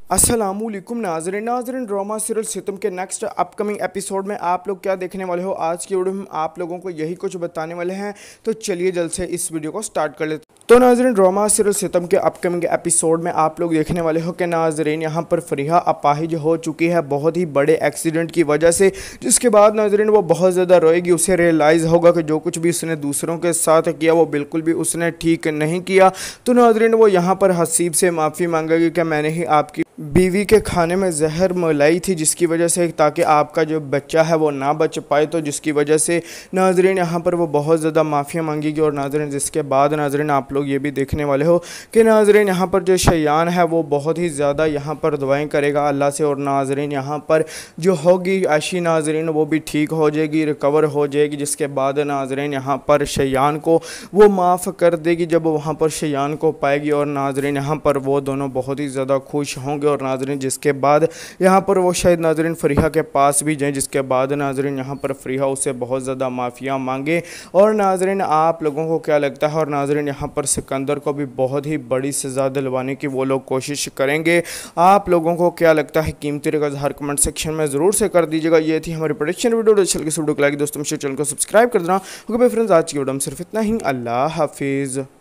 अस्सलामुअलैकुम नाज़रीन drama serial सितम के नेक्स्ट अपकमिंग एपिसोड में आप लोग क्या देखने वाले हो। आज की वीडियो में आप लोगों को यही कुछ बताने वाले हैं, तो चलिए जल्द से इस वीडियो को स्टार्ट कर लेते हैं। तो नाज़रीन ड्रामा सीरियल सितम के अपकमिंग एपिसोड में आप लोग देखने वाले हो कि नाज़रीन यहाँ पर फरीहा अपाहिज हो चुकी है बहुत ही बड़े एक्सीडेंट की वजह से, जिसके बाद नाज़रीन वो बहुत ज़्यादा रोएगी। उसे रियलाइज़ होगा कि जो कुछ भी उसने दूसरों के साथ किया वो बिल्कुल भी उसने ठीक नहीं किया। तो नाज़रीन वो यहाँ पर हसीब से माफ़ी मांगेगी कि मैंने ही आपकी बीवी के खाने में जहर मिलाई थी, जिसकी वजह से ताकि आपका जो बच्चा है वो ना बच पाए। तो जिसकी वजह से नाज़रीन यहाँ पर वो बहुत ज़्यादा माफ़िया मांगेगी। और नाज़रीन जिसके बाद नाज़रीन आप लोग ये भी देखने वाले हो कि नाज़रीन यहाँ पर जो शयान है वो बहुत ही ज़्यादा यहाँ पर दुआएं करेगा अल्लाह से। और नाज़रीन यहाँ पर जो होगी आशी नाज़रीन वो भी ठीक हो जाएगी, रिकवर हो जाएगी। जिसके बाद नाज़रीन यहाँ पर शयान को वो माफ़ कर देगी जब वहाँ पर शयान को पाएगी। और नाज़रीन यहाँ पर वो दोनों बहुत ही ज़्यादा खुश होंगे। और नाज़रीन जिसके बाद यहाँ पर वो शायद नाज़रीन फरीहा के पास भी जाएं, जिसके बाद नाज़रीन यहाँ पर फरीहा उससे बहुत ज़्यादा माफ़िया मांगे। और नाज़रीन आप लोगों को क्या लगता है, और नाज़रीन यहाँ पर सिकंदर को भी बहुत ही बड़ी सज़ा दिलवाने की वो लोग कोशिश करेंगे। आप लोगों को क्या लगता है, कीमती रगज़ हर कमेंट सेक्शन में ज़रूर से कर दीजिएगा। ये थी हमारी प्रोडक्शन वीडियो। चल के वीडियो को लाइक दोस्तों चैनल को सब्सक्राइब कर देना। ओके फ्रेंड्स, आज की वीडियो में सिर्फ इतना ही। अल्लाह हाफिज़।